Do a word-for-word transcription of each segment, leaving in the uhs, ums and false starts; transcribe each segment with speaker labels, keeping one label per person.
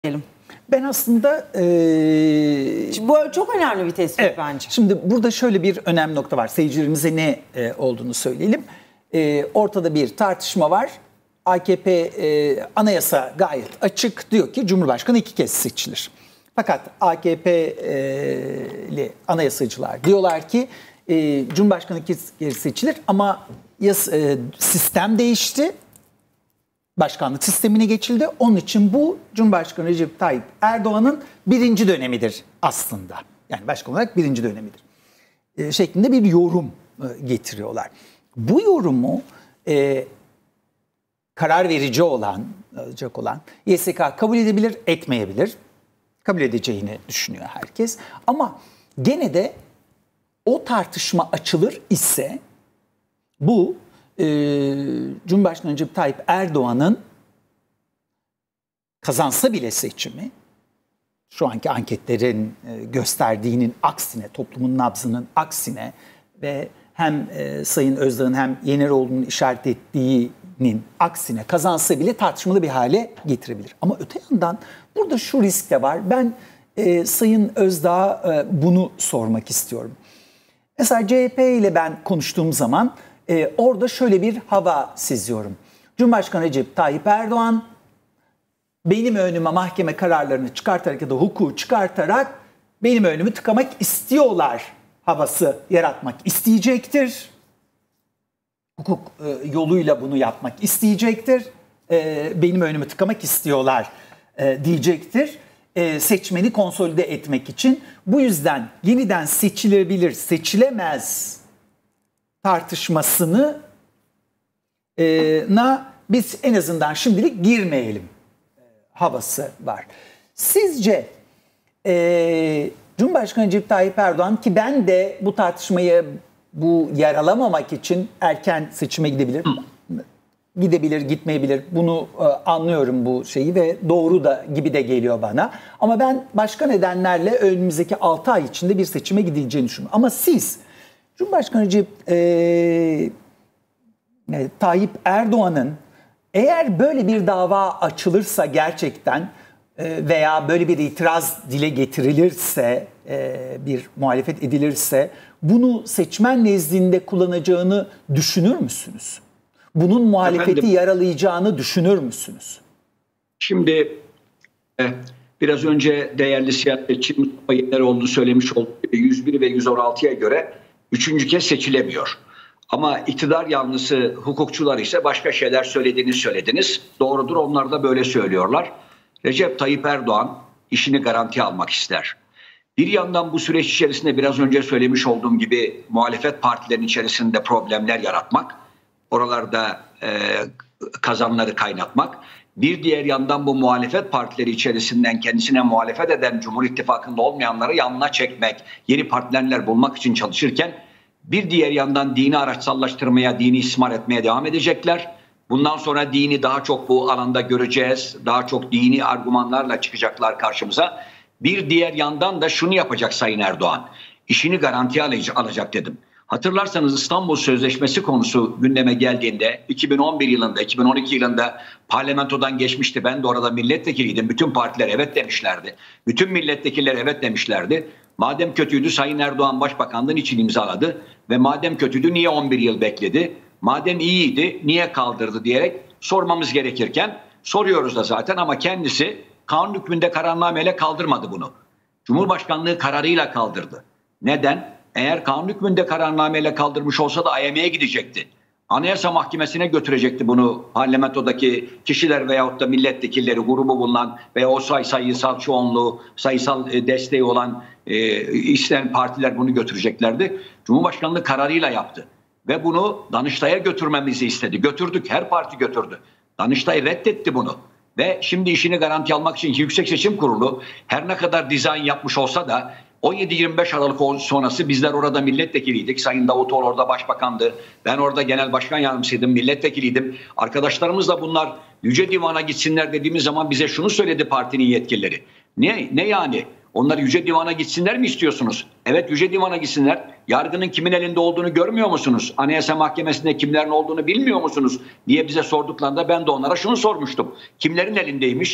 Speaker 1: diyelim.
Speaker 2: Ben aslında e,
Speaker 1: Şimdi bu çok önemli bir tespit
Speaker 2: evet,
Speaker 1: bence.
Speaker 2: Şimdi burada şöyle bir önemli nokta var. Seyircilerimize ne e, olduğunu söyleyelim. E, ortada bir tartışma var. A K P e, anayasa gayet açık, diyor ki Cumhurbaşkanı iki kez seçilir. Fakat A K P'li anayasacılar diyorlar ki e, Cumhurbaşkanı iki kez seçilir ama yas, e, sistem değişti. Başkanlık sistemine geçildi. Onun için bu Cumhurbaşkanı Recep Tayyip Erdoğan'ın birinci dönemidir aslında. Yani başkan olarak birinci dönemidir. E, şeklinde bir yorum e, getiriyorlar. Bu yorumu e, karar verici olan, alacak olan Y S K kabul edebilir, etmeyebilir. Kabul edeceğini düşünüyor herkes. Ama gene de o tartışma açılır ise bu e, Cumhurbaşkanı Recep Tayyip Erdoğan'ın kazansa bile seçimi, şu anki anketlerin e, gösterdiğinin aksine, toplumun nabzının aksine ve hem e, Sayın Özdağ'ın hem Yeneroğlu'nun işaret ettiğinin aksine kazansa bile tartışmalı bir hale getirebilir. Ama öte yandan burada şu risk de var. Ben e, Sayın Özdağ'a e, bunu sormak istiyorum. Mesela C H P ile ben konuştuğum zaman e, orada şöyle bir hava seziyorum. Cumhurbaşkanı Recep Tayyip Erdoğan benim önüme mahkeme kararlarını çıkartarak ya da hukuku çıkartarak benim önümü tıkamak istiyorlar havası yaratmak isteyecektir. Hukuk e, yoluyla bunu yapmak isteyecektir. E, benim önümü tıkamak istiyorlar e, diyecektir. E, seçmeni konsolide etmek için. Bu yüzden yeniden seçilebilir, seçilemez tartışmasını e, na biz en azından şimdilik girmeyelim e, havası var. Sizce e, Cumhurbaşkanı Recep Tayyip Erdoğan, ki ben de bu tartışmayı bu yaralamamak için erken seçime gidebilir, gidebilir, gitmeyebilir. Bunu e, anlıyorum bu şeyi ve doğru da gibi de geliyor bana. Ama ben başka nedenlerle önümüzdeki altı ay içinde bir seçime gidileceğini düşünüyorum. Ama siz Cumhurbaşkanı Recep e, e, Tayyip Erdoğan'ın eğer böyle bir dava açılırsa gerçekten e, veya böyle bir itiraz dile getirilirse, e, bir muhalefet edilirse bunu seçmen nezdinde kullanacağını düşünür müsünüz? Bunun muhalefeti Efendim, yaralayacağını düşünür müsünüz?
Speaker 3: Şimdi e, biraz önce değerli siyasetçi Mustafa Yeneroğlu söylemiş olduğu yüz bir ve yüz on altıya göre üçüncü kez seçilemiyor. Ama iktidar yanlısı hukukçular ise başka şeyler söylediğini söylediniz. Doğrudur, onlar da böyle söylüyorlar. Recep Tayyip Erdoğan işini garantiye almak ister. Bir yandan bu süreç içerisinde biraz önce söylemiş olduğum gibi muhalefet partilerinin içerisinde problemler yaratmak, oralarda e, kazanları kaynatmak. Bir diğer yandan bu muhalefet partileri içerisinden kendisine muhalefet eden Cumhur İttifakı'nda olmayanları yanına çekmek, yeni partnerler bulmak için çalışırken bir diğer yandan dini araçsallaştırmaya, dini istismar etmeye devam edecekler. Bundan sonra dini daha çok bu alanda göreceğiz. Daha çok dini argümanlarla çıkacaklar karşımıza. Bir diğer yandan da şunu yapacak Sayın Erdoğan. İşini garantiye alacak dedim. Hatırlarsanız İstanbul Sözleşmesi konusu gündeme geldiğinde iki bin on bir yılında, iki bin on iki yılında parlamentodan geçmişti. Ben de orada milletvekiliydim. Bütün partiler evet demişlerdi. Bütün milletvekiller evet demişlerdi. Madem kötüydü Sayın Erdoğan Başbakanlığın için imzaladı ve madem kötüydü niye on bir yıl bekledi? Madem iyiydi niye kaldırdı diyerek sormamız gerekirken soruyoruz da zaten, ama kendisi kanun hükmünde kararnameyle kaldırmadı bunu. Cumhurbaşkanlığı kararıyla kaldırdı. Neden? Eğer kanun hükmünde kararnameyle kaldırmış olsa da A Y M'ye gidecekti. Anayasa Mahkemesi'ne götürecekti bunu parlamentodaki kişiler veyahut da milletvekilleri, grubu bulunan veya o say sayısal çoğunluğu, sayısal desteği olan e, isteyen partiler bunu götüreceklerdi. Cumhurbaşkanlığı kararıyla yaptı. Ve bunu Danıştay'a götürmemizi istedi. Götürdük, her parti götürdü. Danıştay reddetti bunu. Ve şimdi işini garanti almak için Yüksek Seçim Kurulu her ne kadar dizayn yapmış olsa da on yedi yirmi beş Aralık sonrası bizler orada milletvekiliydik. Sayın Davutoğlu orada başbakandı. Ben orada genel başkan yardımcısıydım, milletvekiliydim. Arkadaşlarımız da bunlar Yüce Divan'a gitsinler dediğimiz zaman bize şunu söyledi partinin yetkilileri. Ne, ne yani? Onlar Yüce Divan'a gitsinler mi istiyorsunuz? Evet, Yüce Divan'a gitsinler. Yargının kimin elinde olduğunu görmüyor musunuz? Anayasa Mahkemesi'nde kimlerin olduğunu bilmiyor musunuz diye bize sorduklarında ben de onlara şunu sormuştum. Kimlerin elindeymiş?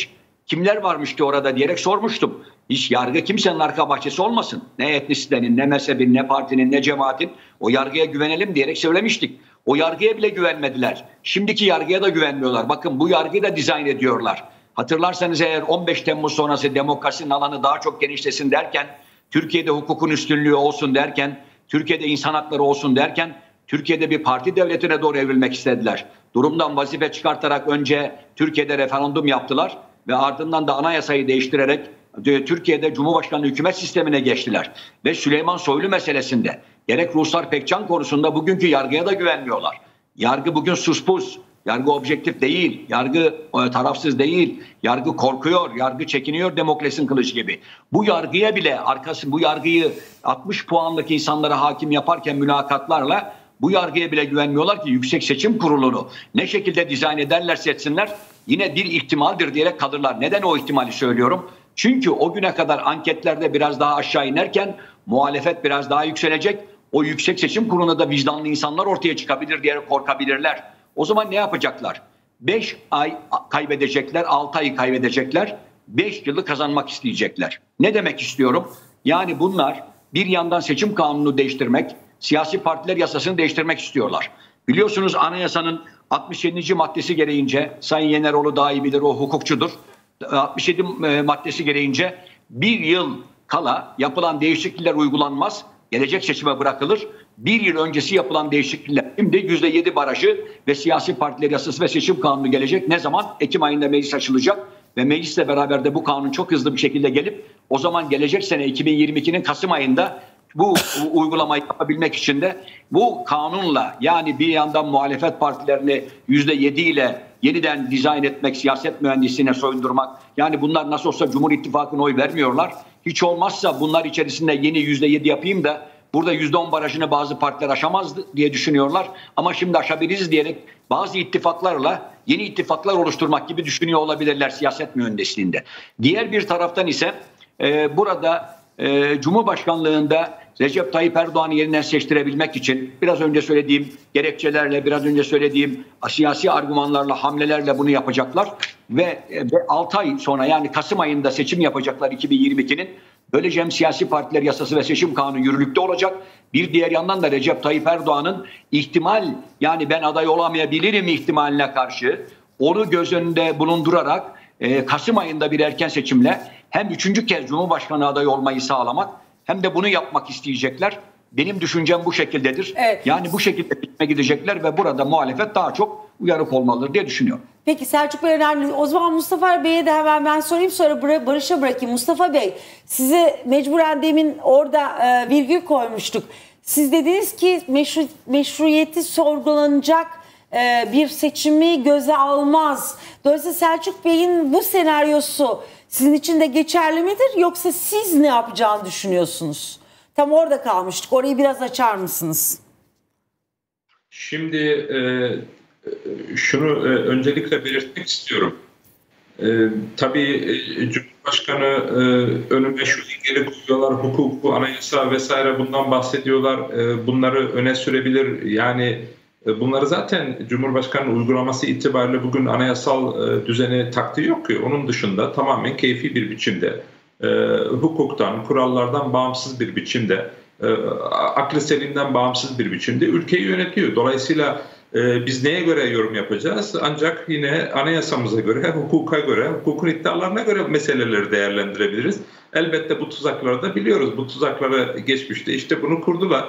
Speaker 3: Kimler varmış ki orada diyerek sormuştum. Hiç yargı kimsenin arka bahçesi olmasın. Ne etnisitenin, ne mezhebin, ne partinin, ne cemaatin. O yargıya güvenelim diyerek söylemiştik. O yargıya bile güvenmediler. Şimdiki yargıya da güvenmiyorlar. Bakın bu yargıyı da dizayn ediyorlar. Hatırlarsanız eğer on beş Temmuz sonrası demokrasinin alanı daha çok genişlesin derken, Türkiye'de hukukun üstünlüğü olsun derken, Türkiye'de insan hakları olsun derken, Türkiye'de bir parti devletine doğru evrilmek istediler. Durumdan vazife çıkartarak önce Türkiye'de referandum yaptılar ve ardından da anayasayı değiştirerek Türkiye'de Cumhurbaşkanlığı hükümet sistemine geçtiler. Ve Süleyman Soylu meselesinde gerek Ruslar Pekcan konusunda bugünkü yargıya da güvenmiyorlar. Yargı bugün suspus, yargı objektif değil, yargı tarafsız değil, yargı korkuyor, yargı çekiniyor demokrasinin kılıcı gibi. Bu yargıya bile arkası bu yargıyı altmış puanlık insanlara hakim yaparken mülakatlarla bu yargıya bile güvenmiyorlar ki Yüksek Seçim Kurulu'nu ne şekilde dizayn ederlerse etsinler yine bir ihtimaldir diyerek kalırlar. Neden o ihtimali söylüyorum? Çünkü o güne kadar anketlerde biraz daha aşağı inerken muhalefet biraz daha yükselecek. O Yüksek Seçim Kurulu'na da vicdanlı insanlar ortaya çıkabilir diye korkabilirler. O zaman ne yapacaklar? beş ay kaybedecekler, altı ay kaybedecekler, beş yılı kazanmak isteyecekler. Ne demek istiyorum? Yani bunlar bir yandan seçim kanununu değiştirmek, siyasi partiler yasasını değiştirmek istiyorlar. Biliyorsunuz anayasanın altmış yedinci maddesi gereğince, Sayın Yeneroğlu daha iyi bilir, o hukukçudur. altmış yedi maddesi gereğince bir yıl kala yapılan değişiklikler uygulanmaz, gelecek seçime bırakılır. Bir yıl öncesi yapılan değişiklikler, şimdi yüzde yedi barajı ve siyasi partiler yasası ve seçim kanunu gelecek. Ne zaman? Ekim ayında meclis açılacak ve meclisle beraber de bu kanun çok hızlı bir şekilde gelip o zaman gelecek sene iki bin yirmi ikinin Kasım ayında bu uygulamayı yapabilmek için de bu kanunla, yani bir yandan muhalefet partilerini yüzde yedi ile yeniden dizayn etmek, siyaset mühendisliğine soyundurmak. Yani bunlar nasıl olsa Cumhur İttifakı'na oy vermiyorlar. Hiç olmazsa bunlar içerisinde yeni yüzde yedi yapayım da burada yüzde on barajını bazı partiler aşamaz diye düşünüyorlar. Ama şimdi aşabiliriz diyerek bazı ittifaklarla yeni ittifaklar oluşturmak gibi düşünüyor olabilirler siyaset mühendisliğinde. Diğer bir taraftan ise e, burada e, Cumhurbaşkanlığında Recep Tayyip Erdoğan'ı yeniden seçtirebilmek için biraz önce söylediğim gerekçelerle, biraz önce söylediğim siyasi argümanlarla, hamlelerle bunu yapacaklar. Ve, ve altı ay sonra, yani Kasım ayında seçim yapacaklar iki bin yirmi ikinin. Böylece hem siyasi partiler yasası ve seçim kanunu yürürlükte olacak. Bir diğer yandan da Recep Tayyip Erdoğan'ın ihtimal, yani ben aday olamayabilirim ihtimaline karşı onu göz önünde bulundurarak e, Kasım ayında bir erken seçimle hem üçüncü kez Cumhurbaşkanı adayı olmayı sağlamak hem de bunu yapmak isteyecekler. Benim düşüncem bu şekildedir. Evet. Yani bu şekilde gitme gidecekler ve burada muhalefet daha çok uyarık olmalıdır diye düşünüyorum.
Speaker 1: Peki Selçuk Bey önemli. O zaman Mustafa Bey'e de hemen ben sorayım, sonra Barış'a bırakayım. Mustafa Bey, size mecburen demin orada e, virgül koymuştuk. Siz dediniz ki meşru, meşruiyeti sorgulanacak e, bir seçimi göze almaz. Dolayısıyla Selçuk Bey'in bu senaryosu sizin için de geçerli midir? Yoksa siz ne yapacağını düşünüyorsunuz? Tam orada kalmıştık. Orayı biraz açar mısınız?
Speaker 4: Şimdi e, şunu e, öncelikle belirtmek istiyorum. E, tabii e, Cumhurbaşkanı e, önüne şu engeli koyuyorlar, hukuku, anayasa vesaire bundan bahsediyorlar. E, bunları öne sürebilir. Yani e, bunları zaten Cumhurbaşkanı uygulaması itibariyle bugün anayasal e, düzeni taktiği yok ki. Onun dışında tamamen keyfi bir biçimde, e, hukuktan, kurallardan bağımsız bir biçimde, e, aklı selimden bağımsız bir biçimde ülkeyi yönetiyor. Dolayısıyla e, biz neye göre yorum yapacağız? Ancak yine anayasamıza göre, hukuka göre, hukukun iddialarına göre meseleleri değerlendirebiliriz. Elbette bu tuzakları da biliyoruz. Bu tuzakları geçmişte işte bunu kurdular.